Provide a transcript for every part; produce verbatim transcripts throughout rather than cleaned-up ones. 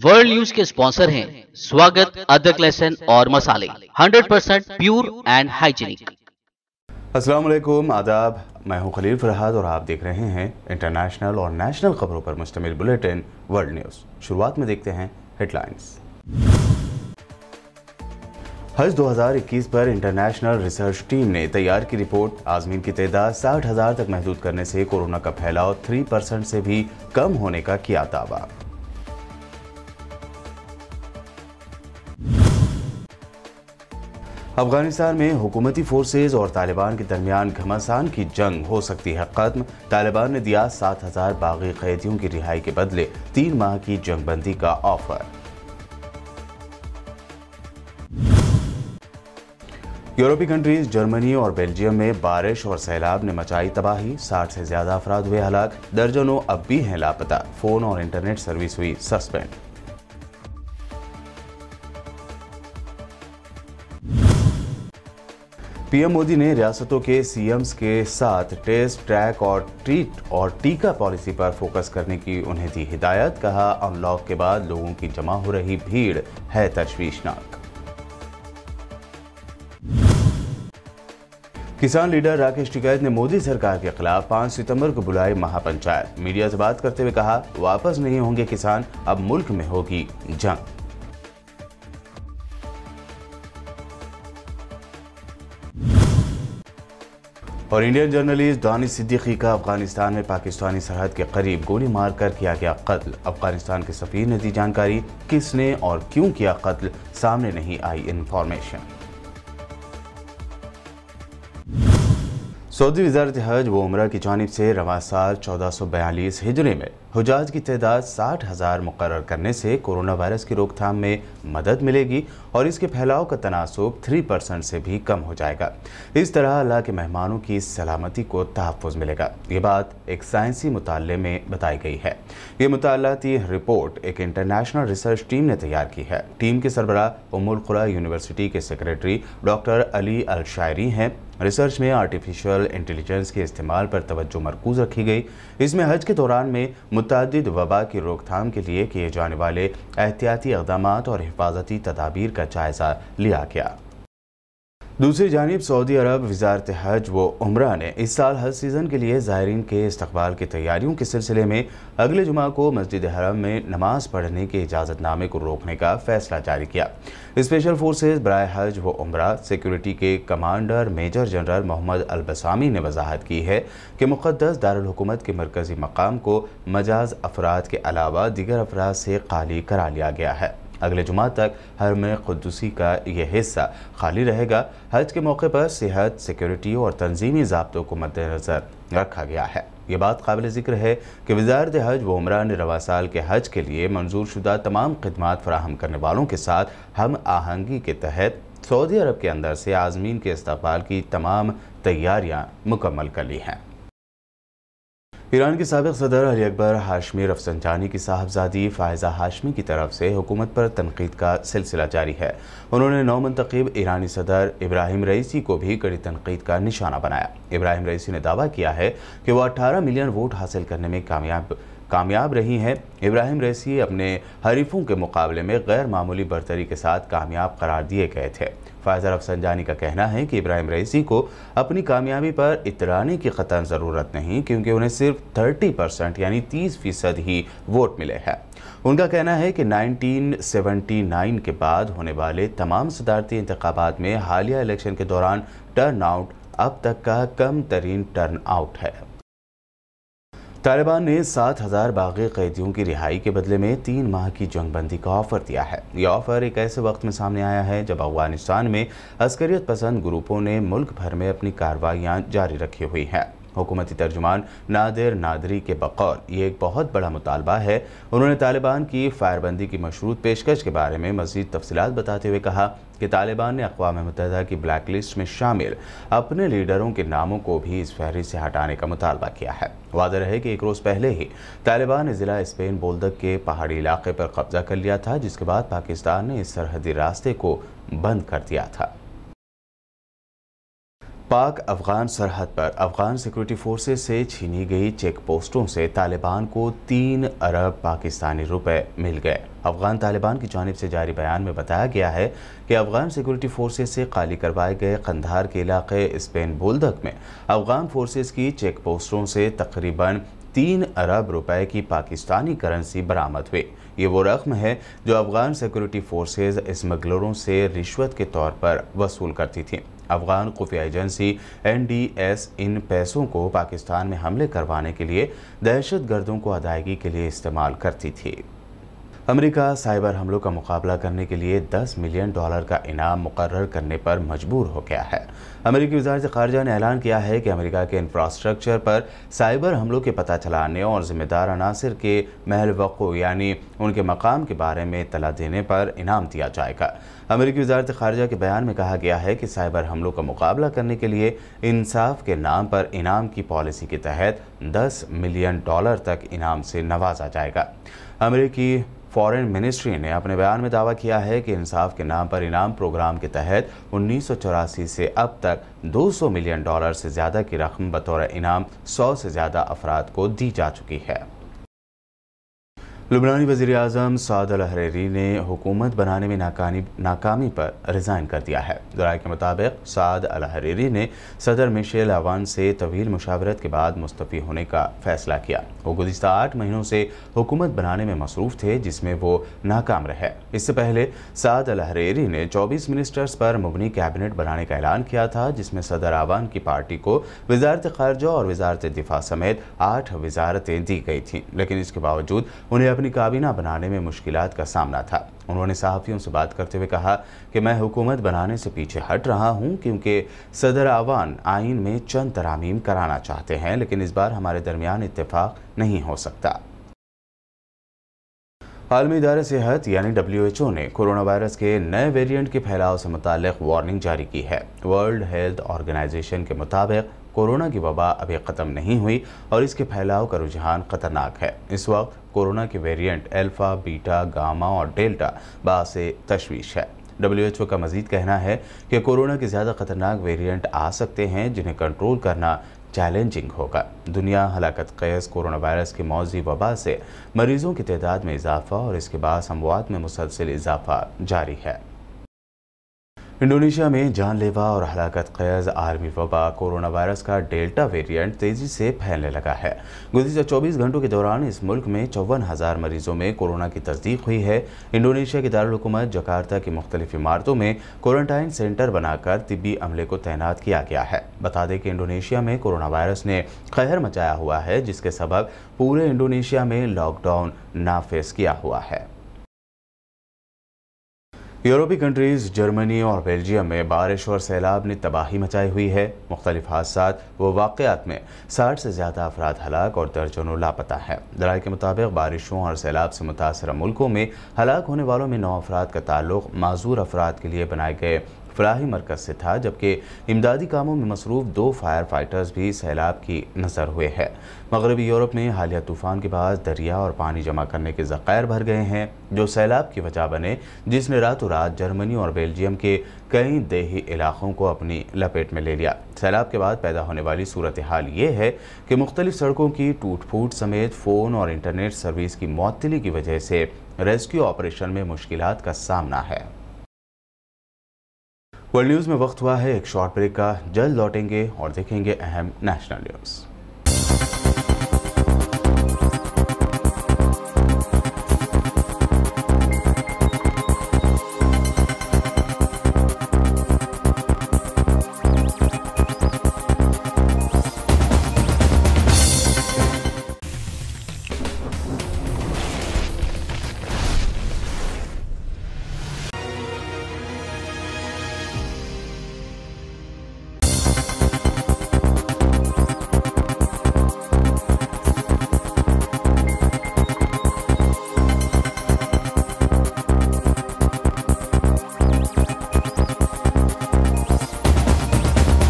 World news के sponsor हैं स्वागत, अदरक, लहसुन और मसाले hundred percent pure and hygienic. अस्सलाम वालेकुम, आदाब। मैं हूं खलील फरहाद और आप देख रहे हैं इंटरनेशनल और नेशनल खबरों पर मुश्तमिल बुलेटिन वर्ल्ड न्यूज़। शुरुआत में देखते हैं हेडलाइंस। हज दो हज़ार इक्कीस पर इंटरनेशनल रिसर्च टीम ने तैयार की रिपोर्ट। आज़मीन की तादाद साठ हज़ार तक महदूद करने से कोरोना का फैलाव तीन परसेंट से भी कम होने का किया दावा। अफगानिस्तान में हुकूमती फोर्सेज और तालिबान के दरमियान घमासान की जंग हो सकती है खत्म। तालिबान ने दिया सात हजार बागी कैदियों की रिहाई के बदले तीन माह की जंगबंदी का ऑफर। यूरोपीय कंट्रीज जर्मनी और बेल्जियम में बारिश और सैलाब ने मचाई तबाही। साठ से ज्यादा अफराद हुए हलाक, दर्जनों अब भी हैं लापता। फोन और इंटरनेट सर्विस हुई सस्पेंड। पीएम मोदी ने रियासतों के सीएम्स के साथ टेस्ट, ट्रैक और ट्रीट और टीका पॉलिसी पर फोकस करने की उन्हें दी हिदायत। कहा, अनलॉक के बाद लोगों की जमा हो रही भीड़ है तशवीशनाक। किसान लीडर राकेश टिकैत ने मोदी सरकार के खिलाफ पाँच सितंबर को बुलाई महापंचायत। मीडिया से बात करते हुए कहा, वापस नहीं होंगे किसान, अब मुल्क में होगी जंग। और इंडियन जर्नलिस्ट दानिश सिद्दीकी का अफगानिस्तान में पाकिस्तानी सरहद के करीब गोली मारकर किया गया कत्ल। अफगानिस्तान के सफीर ने दी जानकारी, किसने और क्यों किया कत्ल सामने नहीं आई इंफॉर्मेशन। सऊदी वज़ारत हज व उमरा की जानिब से रवां साल चौदह सौ बयालीस हिजरी में हुजाज की तादाद साठ हज़ार मुकर्रर करने से कोरोना वायरस की रोकथाम में मदद मिलेगी और इसके फैलाव का तनासुब तीन परसेंट से भी कम हो जाएगा। इस तरह अल्लाह के मेहमानों की सलामती को तहफ़्फ़ुज़ मिलेगा। ये बात एक साइंसी मुताले में बताई गई है। ये मुतालाती रिपोर्ट एक इंटरनेशनल रिसर्च टीम ने तैयार की है। टीम के सरबराह उम्मुल खुरा यूनिवर्सिटी के secretary doctor Ali Al Shayri हैं। रिसर्च में आर्टिफिशियल इंटेलिजेंस के इस्तेमाल पर तवज्जो मरकूज रखी गई। इसमें हज के दौरान में मुतअद्दिद वबा की रोकथाम के लिए किए जाने वाले एहतियाती इक़दामात और हिफाजती तदाबीर का जायज़ा लिया गया। दूसरी जानिब सऊदी अरब वज़ारत हज व उमरा ने इस साल हज सीज़न के लिए ज़ायरीन के इस्तकबाल की तैयारियों के सिलसिले में अगले जुमा को मस्जिद हरम में नमाज पढ़ने के इजाज़तनामे को रोकने का फैसला जारी किया। स्पेशल फोर्सेज बराए हज व उमरा सिक्योरिटी के commander major general Mohammed Al Bassami ने वजाहत की है कि मुक़द्दस दारुल हुकूमत के मरकज़ी मकाम को मजाज अफराद के अलावा दीगर अफराद से खाली करा लिया गया है। अगले जुमा तक हरम क़ुद्दुसी का यह हिस्सा खाली रहेगा। हज के मौके पर सेहत, सिक्योरिटी और तंजीमी ज़ाब्तों को मद्देनज़र रखा गया है। ये बात काबिल ज़िक्र है कि वज़ारत हज व उमरा ने रवा साल के हज के लिए मंजूर शुदा तमाम खिदमात फराहम करने वालों के साथ हम आहंगी के तहत सऊदी अरब के अंदर से आज़मीन के इस्तक़बाल की तमाम तैयारियाँ मुकम्मल कर ली हैं। ईरान के साबिक़ सदर अली अकबर हाशमी रफसंजानी की साहबजादी फ़ायज़ा हाशमी की तरफ से हुकूमत पर तनक़ीद का सिलसिला जारी है। उन्होंने नौ मुंतखब ईरानी सदर इब्राहिम रईसी को भी कड़ी तनक़ीद का निशाना बनाया। इब्राहिम रईसी ने दावा किया है कि वह अठारह मिलियन वोट हासिल करने में कामयाब कामयाब रही हैं। इब्राहिम रईसी अपने हरीफों के मुकाबले में गैर मामूली बरतरी के साथ कामयाब करार दिए गए थे। फ़ायज़ा रफसंजानी का कहना है कि इब्राहिम रईसी को अपनी कामयाबी पर इतराने की क़तन ज़रूरत नहीं, क्योंकि उन्हें सिर्फ तीस परसेंट यानी तीस फीसद ही वोट मिले हैं। उनका कहना है कि उन्नीस सौ उन्यासी के बाद होने वाले तमाम सदारती इंतखाबात में हालिया इलेक्शन के दौरान टर्न आउट अब तक का कम तरीन टर्न आउट है। तालिबान ने सात हज़ार बागी कैदियों की रिहाई के बदले में तीन माह की जंगबंदी का ऑफर दिया है। यह ऑफर एक ऐसे वक्त में सामने आया है जब अफगानिस्तान में अस्करियत पसंद ग्रुपों ने मुल्क भर में अपनी कार्रवाइयाँ जारी रखी हुई हैं। हुकूमती तर्जुमान नादिर नादरी के बकौल ये एक बहुत बड़ा मुतालबा है। उन्होंने तालिबान की फायरबंदी की मशरूत पेशकश के बारे में मज़ीद तफसीलात बताते हुए कहा कि तालिबान ने अक़वाम मुत्तहिदा की ब्लैक लिस्ट में शामिल अपने लीडरों के नामों को भी इस फहरिस्त से हटाने का मुतालबा किया है। वाज़ेह है कि एक रोज़ पहले ही तालिबान ने ज़िला स्पेन बोल्दक के पहाड़ी इलाके पर कब्जा कर लिया था, जिसके बाद पाकिस्तान ने इस सरहदी रास्ते को बंद कर दिया था। पाक अफगान सरहद पर अफगान सिक्योरिटी फोर्सेस से छीनी गई चेक पोस्टों से तालिबान को तीन अरब पाकिस्तानी रुपए मिल गए। अफगान तालिबान की जानिब से जारी बयान में बताया गया है कि अफगान सिक्योरिटी फोर्सेस से खाली करवाए गए कंधार के इलाके स्पेन बोल्दक में अफगान फोर्सेस की चेक पोस्टों से तकरीबन तीन अरब रुपए की पाकिस्तानी करेंसी बरामद हुई। ये वो रकम है जो अफगान सिक्योरिटी फोर्सेस स्मगलरों से रिश्वत के तौर पर वसूल करती थी। अफगान खुफिया एजेंसी एन डी एस इन पैसों को पाकिस्तान में हमले करवाने के लिए दहशत गर्दों को अदायगी के लिए इस्तेमाल करती थी। अमेरिका साइबर हमलों का मुकाबला करने के लिए दस मिलियन डॉलर का इनाम मुकर्रर करने पर मजबूर हो गया है। अमेरिकी वज़ारत ख़ारिजा ने ऐलान किया है कि अमेरिका के इंफ्रास्ट्रक्चर पर साइबर हमलों के पता चलाने और जिम्मेदार अनासिर के महल वक़्फ़ यानी उनके मकाम के बारे में इत्तला देने पर इनाम दिया जाएगा। अमेरिकी वज़ारत ख़ारिजा के बयान में कहा गया है कि साइबर हमलों का मुकाबला करने के लिए इंसाफ के नाम पर इनाम की पॉलिसी के तहत दस मिलियन डॉलर तक इनाम से नवाजा जाएगा। अमेरिकी फॉरेन मिनिस्ट्री ने अपने बयान में दावा किया है कि इंसाफ के नाम पर इनाम प्रोग्राम के तहत उन्नीस सौ चौरासी से अब तक दो सौ मिलियन डॉलर से ज़्यादा की रकम बतौर इनाम सौ से ज़्यादा अफराद को दी जा चुकी है। लुबनानी वज़ीर आज़म साद अल हरीरी ने हुकूमत बनाने में नाकामी नाकामी पर रिज़ाइन कर दिया है। ज़राए के मुताबिक साद अल हरीरी ने सदर मिशेल अवान से तवील मुशावरत के बाद मुस्तफ़ी होने का फ़ैसला किया। वो गुज़िश्ता आठ महीनों से हुकूमत बनाने में मसरूफ़ थे, जिसमें वो नाकाम रहे। इससे पहले साद अल हरीरी ने चौबीस मिनिस्टर्स पर मुबनी कैबिनेट बनाने का ऐलान किया था, जिसमें सदर अवान की पार्टी को वज़ारत ख़ारिजा और वज़ारत दिफ़ा समेत आठ वज़ारतें दी गई थीं, लेकिन इसके बावजूद उन्हें अपनी काबीना बनाने में मुश्किलात का सामना था। उन्होंने सहाफ़ियों से बात करते हुए कहा कि मैं हुकूमत बनाने से पीछे हट रहा हूं क्योंकि सदर अवान आइन में चंद तरामीम कराना चाहते हैं, लेकिन इस बार हमारे दरमियान इत्तेफाक नहीं हो सकता। आलमी इदारा सेहत यानी डब्ल्यू एच ओ ने कोरोना वायरस के नए वेरिएंट के फैलाव से मुताल्लिक़ वार्निंग जारी की है। वर्ल्ड हेल्थ ऑर्गेनाइजेशन के मुताबिक कोरोना की वबा अभी ख़त्म नहीं हुई और इसके फैलाव का रुझान ख़तरनाक है। इस वक्त कोरोना के वेरिएंट अल्फ़ा, बीटा, गामा और डेल्टा बासे तशवीश है। डब्ल्यू एच ओ का मज़ीद कहना है कि कोरोना के ज़्यादा ख़तरनाक वेरिएंट आ सकते हैं, जिन्हें कंट्रोल करना चैलेंजिंग होगा। दुनिया हलाकत क़ैस कोरोना वायरस की मौजी वबा से मरीज़ों की तादाद में इजाफा और इसके बाद अमवात में मुसलसल इजाफा जारी है। इंडोनेशिया में जानलेवा और हलाकत क़ैस आलमी वबा कोरोना वायरस का डेल्टा वेरिएंट तेज़ी से फैलने लगा है। गुज़िश्ता चौबीस घंटों के दौरान इस मुल्क में चौवन हज़ार मरीजों में कोरोना की तस्दीक हुई है। इंडोनेशिया की दारुल हुकूमत जकार्ता की मुख्तलिफ इमारतों में क्वारंटाइन सेंटर बनाकर तिब्बी अमले को तैनात किया गया है। बता दें कि इंडोनेशिया में कोरोना वायरस ने कहर मचाया हुआ है, जिसके सबब पूरे इंडोनेशिया में लॉकडाउन नाफिज किया हुआ है। यूरोपीय कंट्रीज़ जर्मनी और बेल्जियम में बारिश और सैलाब ने तबाही मचाई हुई है। मुख्तलिफ हादसात व वाक़यात में साठ से ज़्यादा अफराद हलाक और दर्जनों लापता हैं। ज़राए के मुताबिक बारिशों और सैलाब से मुतासर मुल्कों में हलाक होने वालों में नौ अफराद का ताल्लुक माजूर अफराद के लिए बनाए गए फलाही मरकज़ से था, जबकि इमदादी कामों में मसरूफ़ दो फायर फाइटर्स भी सैलाब की नज़र हुए हैं। मगरबी यूरोप में हालिया तूफ़ान के बाद दरिया और पानी जमा करने के ज़ख़ायर भर गए हैं, जो सैलाब की वजह बने, जिसने रातों रात जर्मनी और बेल्जियम के कई देही इलाक़ों को अपनी लपेट में ले लिया। सैलाब के बाद पैदा होने वाली सूरत हाल ये है कि मुख्तलिफ सड़कों की टूट फूट समेत फ़ोन और इंटरनेट सर्विस की मुअत्तली की वजह से रेस्क्यू ऑपरेशन में मुश्किलात का सामना है। वर्ल्ड न्यूज़ में वक्त हुआ है एक शॉर्ट ब्रेक का। जल्द लौटेंगे और देखेंगे अहम नेशनल न्यूज़।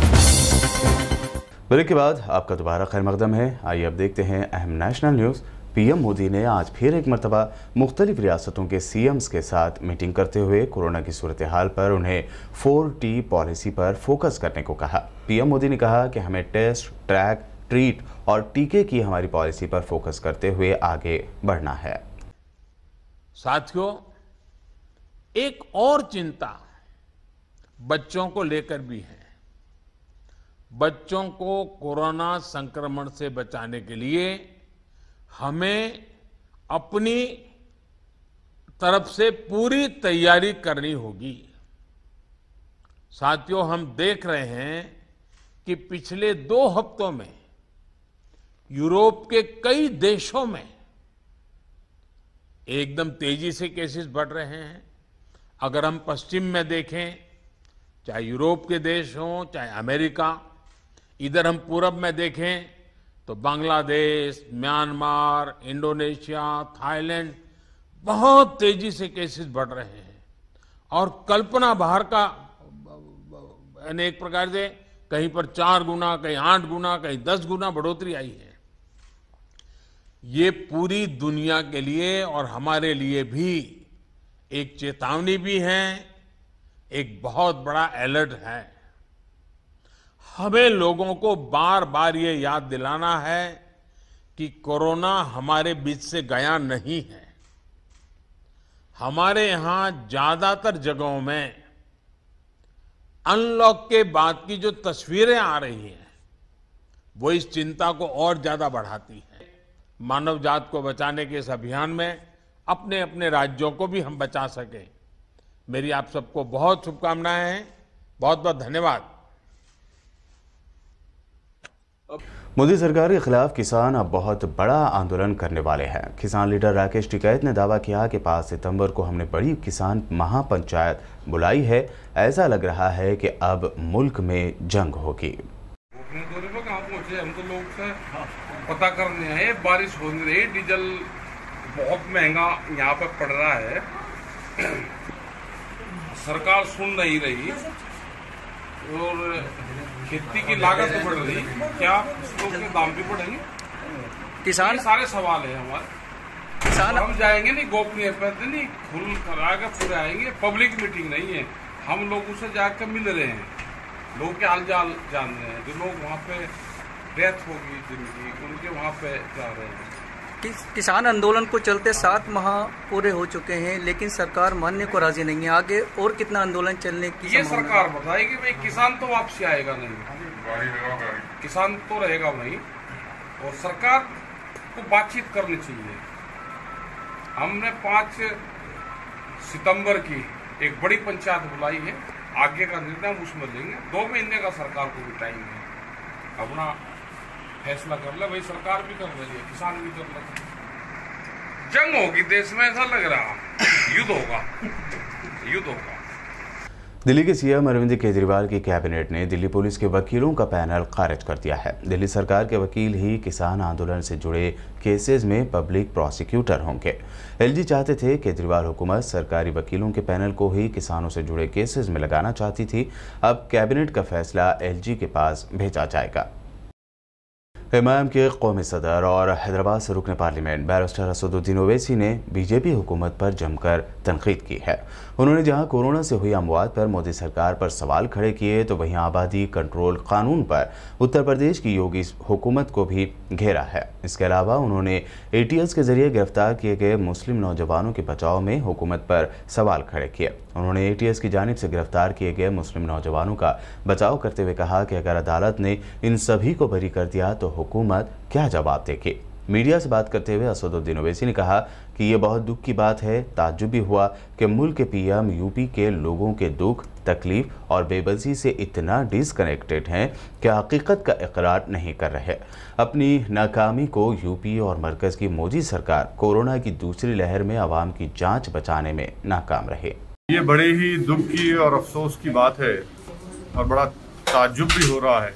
ब्रेक के बाद आपका दोबारा खैर मकदम है। आइए अब देखते हैं अहम नेशनल न्यूज़। पीएम मोदी ने आज फिर एक मरतबा मुख्तलिफ रियासतों के सीएम्स के साथ मीटिंग करते हुए कोरोना की सूरत हाल पर उन्हें फोर टी पॉलिसी पर फोकस करने को कहा। पीएम मोदी ने कहा कि हमें टेस्ट, ट्रैक, ट्रीट और टीके की हमारी पॉलिसी पर फोकस करते हुए आगे बढ़ना है। साथियों, एक और चिंता बच्चों को लेकर भी है। बच्चों को कोरोना संक्रमण से बचाने के लिए हमें अपनी तरफ से पूरी तैयारी करनी होगी। साथियों, हम देख रहे हैं कि पिछले दो हफ्तों में यूरोप के कई देशों में एकदम तेजी से केसेस बढ़ रहे हैं। अगर हम पश्चिम में देखें, चाहे यूरोप के देश हों, चाहे अमेरिका, इधर हम पूरब में देखें तो बांग्लादेश, म्यांमार, इंडोनेशिया, थाईलैंड, बहुत तेजी से केसेस बढ़ रहे हैं और कल्पना बाहर का, यानी एक प्रकार से कहीं पर चार गुना, कहीं आठ गुना, कहीं दस गुना बढ़ोतरी आई है। ये पूरी दुनिया के लिए और हमारे लिए भी एक चेतावनी भी है, एक बहुत बड़ा अलर्ट है। हमें लोगों को बार बार ये याद दिलाना है कि कोरोना हमारे बीच से गया नहीं है। हमारे यहां ज्यादातर जगहों में अनलॉक के बाद की जो तस्वीरें आ रही हैं वो इस चिंता को और ज्यादा बढ़ाती है। मानव जात को बचाने के इस अभियान में अपने अपने राज्यों को भी हम बचा सकें। मेरी आप सबको बहुत शुभकामनाएं हैं। बहुत बहुत धन्यवाद। मोदी सरकार के खिलाफ किसान अब बहुत बड़ा आंदोलन करने वाले हैं। किसान लीडर राकेश टिकैत ने दावा किया कि पाँच सितंबर को हमने बड़ी किसान महापंचायत बुलाई है। ऐसा लग रहा है कि अब मुल्क में जंग होगी। कहाँ पहुंचे हम तो लोग से पता करने आए। बारिश हो नहीं रही, डीजल बहुत महंगा यहाँ पे पड़ रहा है, सरकार सुन नहीं रही और खेती की लागत तो बढ़ रही, क्या फसलों के दाम भी बढ़ेंगे? किसान सारे सवाल है हमारे। किसान हम जाएंगे नहीं गोपनीय पर नहीं, खुल कराकर पूरे आएंगे। पब्लिक मीटिंग नहीं है, हम लोग उससे जाकर मिल रहे हैं, लोग के हाल जाल जान रहे हैं। जो लोग वहाँ पे डेथ होगी जिनकी, उनके वहाँ पे जा रहे हैं। किस, किसान आंदोलन को चलते सात माह पूरे हो चुके हैं, लेकिन सरकार मानने को राजी नहीं है। आगे और कितना आंदोलन चलने की ये सरकार बताएगी। भाई किसान तो वापसी आएगा नहीं, किसान तो रहेगा वहीं और सरकार को बातचीत करनी चाहिए। हमने पाँच सितंबर की एक बड़ी पंचायत बुलाई है, आगे का निर्णय हम उसमें लेंगे। दो महीने का सरकार को भी टाइम है, अपना फैसला कर ले। भाई सरकार भी कर रही है, किसान भी कर रहे। जंग होगी देश में, ऐसा लग रहा, युद्ध होगा, युद्ध होगा। दिल्ली के सीएम अरविंद केजरीवाल की कैबिनेट ने दिल्ली पुलिस के वकीलों का पैनल खारिज कर दिया है। दिल्ली सरकार के वकील ही किसान आंदोलन से जुड़े केसेस में पब्लिक प्रोसिक्यूटर होंगे। एलजी चाहते थे केजरीवाल हुकूमत सरकारी वकीलों के पैनल को ही किसानों से जुड़े केसेस में लगाना चाहती थी। अब कैबिनेट का फैसला एलजी के पास भेजा जाएगा। इमाम के कौमी सदर और हैदराबाद से रुकने पार्लियामेंट बैरिस्टर असदुद्दीन ओवैसी ने बीजेपी हुकूमत पर जमकर तनकीद की है। उन्होंने जहां कोरोना से हुई अमवात पर मोदी सरकार पर सवाल खड़े किए, तो वहीं आबादी कंट्रोल कानून पर उत्तर प्रदेश की योगी हुकूमत को भी घेरा है। इसके अलावा उन्होंने एटीएस के जरिए गिरफ्तार किए गए मुस्लिम नौजवानों के बचाव में हुकूमत पर सवाल खड़े किए। उन्होंने एटीएस की जानिब से गिरफ्तार किए गए मुस्लिम नौजवानों का बचाव करते हुए कहा कि अगर अदालत ने इन सभी को बरी कर दिया तो हुकूमत क्या जवाब देगी। मीडिया से बात करते हुए असदुद्दीन ओवैसी ने कहा कि ये बहुत दुख की बात है। ताज्जुब भी हुआ कि मुल्क के पीएम यूपी के लोगों के दुख, तकलीफ और बेबसी से इतना डिसकनेक्टेड हैं कि हकीकत का इकरार नहीं कर रहे। अपनी नाकामी को यूपी और मरकज़ की मोदी सरकार कोरोना की दूसरी लहर में आवाम की जांच बचाने में नाकाम रहे। ये बड़े ही दुख की और अफसोस की बात है और बड़ा ताज्जुब भी हो रहा है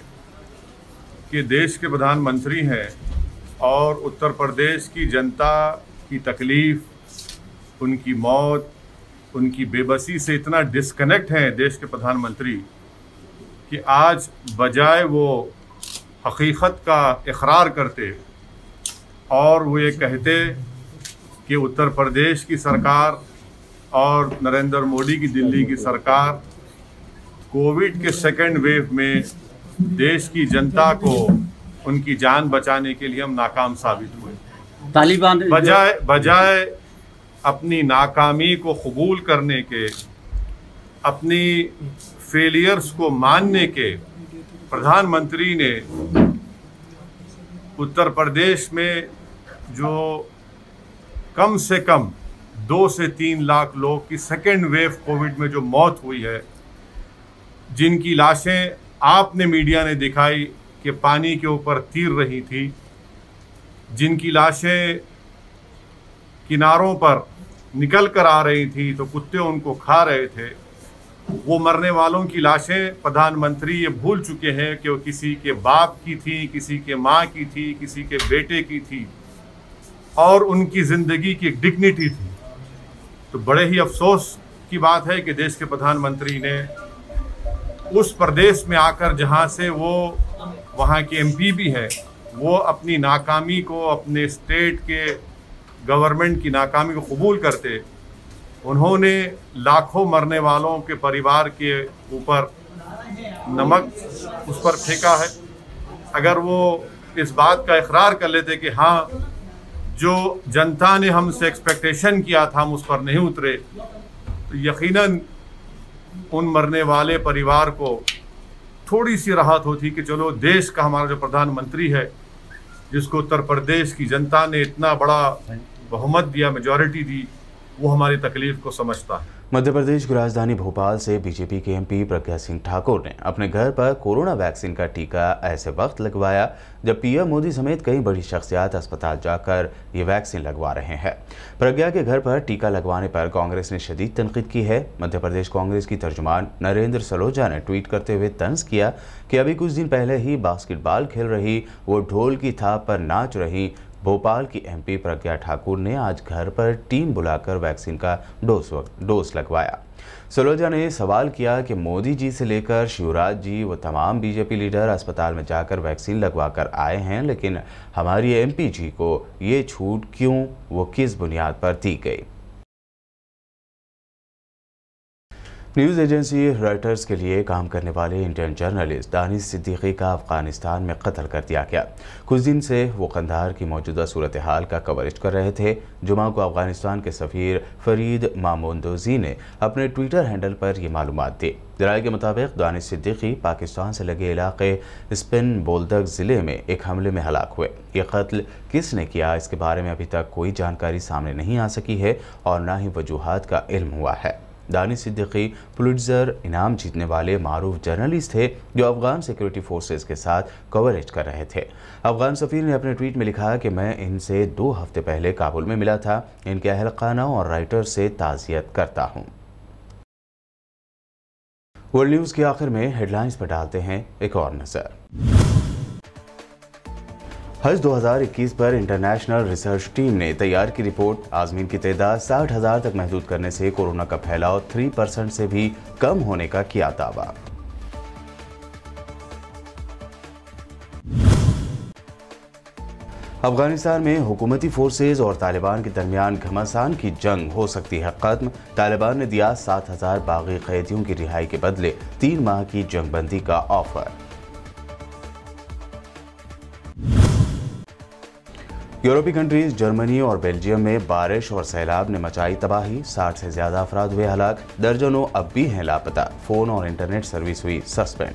कि देश के प्रधानमंत्री हैं और उत्तर प्रदेश की जनता की तकलीफ, उनकी मौत, उनकी बेबसी से इतना डिस्कनेक्ट हैं देश के प्रधानमंत्री कि आज बजाय वो हकीकत का इकरार करते और वो ये कहते कि उत्तर प्रदेश की सरकार और नरेंद्र मोदी की दिल्ली की सरकार कोविड के सेकेंड वेव में देश की जनता को उनकी जान बचाने के लिए हम नाकाम साबित हुए। तालिबान बजाय बजाय अपनी नाकामी को कबूल करने के, अपनी फेलियर्स को मानने के, प्रधानमंत्री ने उत्तर प्रदेश में जो कम से कम दो से तीन लाख लोग की सेकेंड वेव कोविड में जो मौत हुई है, जिनकी लाशें आपने मीडिया ने दिखाई कि पानी के ऊपर तीर रही थी, जिनकी लाशें किनारों पर निकल कर आ रही थी तो कुत्ते उनको खा रहे थे, वो मरने वालों की लाशें प्रधानमंत्री ये भूल चुके हैं कि वो किसी के बाप की थी, किसी के माँ की थी, किसी के बेटे की थी और उनकी ज़िंदगी की एक डिग्निटी थी। तो बड़े ही अफसोस की बात है कि देश के प्रधानमंत्री ने उस प्रदेश में आकर, जहां से वो वहां के एमपी भी है, वो अपनी नाकामी को, अपने स्टेट के गवर्नमेंट की नाकामी को कबूल करते उन्होंने लाखों मरने वालों के परिवार के ऊपर नमक उस पर फेंका है। अगर वो इस बात का इकरार कर लेते कि हाँ, जो जनता ने हमसे एक्सपेक्टेशन किया था हम उस पर नहीं उतरे, तो यकीनन उन मरने वाले परिवार को थोड़ी सी राहत होती कि चलो देश का हमारा जो प्रधानमंत्री है, जिसको उत्तर प्रदेश की जनता ने इतना बड़ा बहुमत दिया, मेजॉरिटी दी, वो हमारी तकलीफ को समझता है। मध्य प्रदेश की राजधानी भोपाल से बीजेपी के एमपी प्रज्ञा सिंह ठाकुर ने अपने घर पर कोरोना वैक्सीन का टीका ऐसे वक्त लगवाया जब पीएम मोदी समेत कई बड़ी शख्सियत अस्पताल जाकर ये वैक्सीन लगवा रहे हैं। प्रज्ञा के घर पर टीका लगवाने पर कांग्रेस ने शदीद तनकीद की है। मध्य प्रदेश कांग्रेस की तर्जुमान नरेंद्र सलोजा ने ट्वीट करते हुए तंज किया कि अभी कुछ दिन पहले ही बास्केटबॉल खेल रही, वो ढोल की थाप पर नाच रही भोपाल की एमपी प्रज्ञा ठाकुर ने आज घर पर टीम बुलाकर वैक्सीन का डोज डोज लगवाया। सलोजा ने सवाल किया कि मोदी जी से लेकर शिवराज जी व तमाम बीजेपी लीडर अस्पताल में जाकर वैक्सीन लगवा कर आए हैं, लेकिन हमारी एमपी जी को ये छूट क्यों, वो किस बुनियाद पर दी गई। न्यूज़ एजेंसी रॉयटर्स के लिए काम करने वाले इंडियन जर्नलिस्ट दानिश सिद्दीकी का अफगानिस्तान में कत्ल कर दिया गया। कुछ दिन से वो कंधार की मौजूदा सूरत हाल का कवरेज कर रहे थे। जुमा को अफगानिस्तान के सफ़ीर फरीद मामोंदोजी ने अपने ट्विटर हैंडल पर ये मालूमात दी। जराये के मुताबिक दानिश सिद्दीकी पाकिस्तान से लगे इलाके स्पिन बोल्दक ज़िले में एक हमले में हलाक हुए। ये कत्ल किसने किया, इसके बारे में अभी तक कोई जानकारी सामने नहीं आ सकी है और न ही वजूहात का इल्म हुआ है। दानिश सिद्दीकी पुलित्ज़र इनाम जीतने वाले मारूफ जर्नलिस्ट थे जो अफगान सिक्योरिटी फोर्सेस के साथ कवरेज कर रहे थे। अफगान सफ़ीर ने अपने ट्वीट में लिखा कि मैं इनसे दो हफ्ते पहले काबुल में मिला था, इनके अहल खाना और राइटर से ताज़ियत करता हूँ। वर्ल्ड न्यूज़ के आखिर में हेडलाइंस पर डालते हैं एक और नज़र। हज दो हज़ार इक्कीस पर इंटरनेशनल रिसर्च टीम ने तैयार की रिपोर्ट। आज़मीन की तादाद साठ हज़ार तक महदूद करने से कोरोना का फैलाव तीन परसेंट से भी कम होने का किया दावा। अफगानिस्तान में हुकूमती फोर्सेज और तालिबान के दरमियान घमासान की जंग हो सकती है खत्म। तालिबान ने दिया सात हज़ार बागी कैदियों की रिहाई के बदले तीन माह की जंगबंदी का ऑफर। यूरोपीय कंट्रीज जर्मनी और बेल्जियम में बारिश और सैलाब ने मचाई तबाही। साठ से ज्यादा अफराद हुए हलाक, दर्जनों अब भी हैं लापता। फोन और इंटरनेट सर्विस हुई सस्पेंड।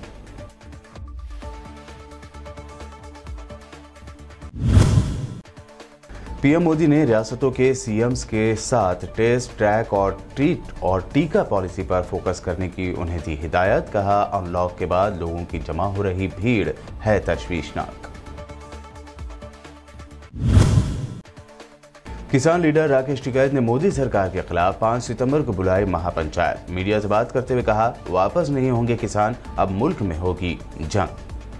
पीएम मोदी ने रियासतों के सीएम्स के साथ टेस्ट, ट्रैक और ट्रीट और टीका पॉलिसी पर फोकस करने की उन्हें दी हिदायत। कहा, अनलॉक के बाद लोगों की जमा हो रही भीड़ है तशवीशनाक। किसान लीडर राकेश टिकैत ने मोदी सरकार के खिलाफ पाँच सितंबर को बुलाई महापंचायत। मीडिया से बात करते हुए कहा, वापस नहीं होंगे किसान, अब मुल्क में होगी जंग।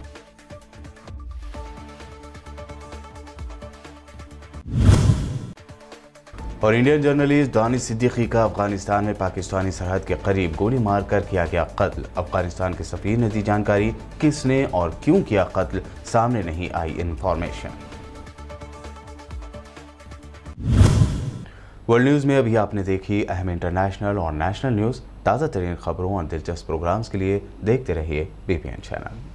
और इंडियन जर्नलिस्ट दानिश सिद्दीकी का अफगानिस्तान में पाकिस्तानी सरहद के करीब गोली मारकर किया गया कत्ल। अफगानिस्तान के सफीर ने दी जानकारी, किसने और क्यों किया कत्ल सामने नहीं आई इंफॉर्मेशन। वर्ल्ड न्यूज़ में अभी आपने देखी अहम इंटरनेशनल और नेशनल न्यूज़। ताज़ा तरीन खबरों और दिलचस्प प्रोग्राम्स के लिए देखते रहिए बीपीएन चैनल।